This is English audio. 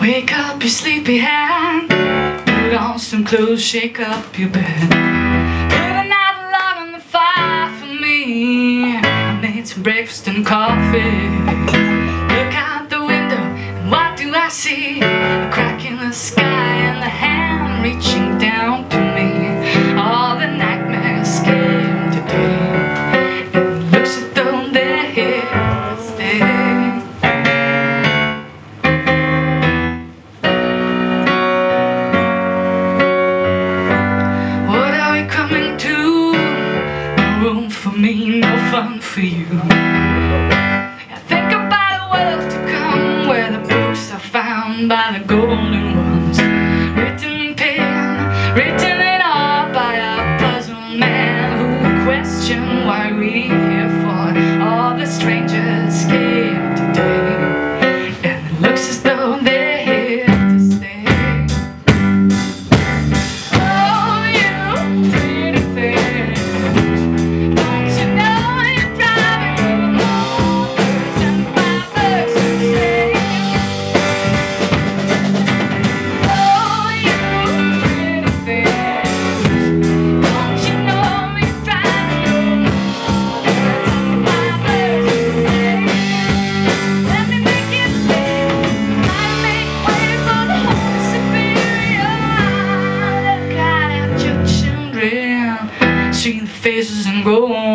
Wake up your sleepyhead, put on some clothes, shake up your bed, put another log on the fire for me. I made some breakfast and coffee. Look out the window and what do I see? A crack in the sky and the hand reaching down to me. All the nightmares came today. It looks as though they're here to stay. Room for me, no fun for you. I think about a world to come, where the books are found by the golden ones, written in pen, written in all by a puzzled man who will question why we're here for. All the strangers came today, and it looks as though they're here to stay. Oh, you pretty thing, see the faces and go on.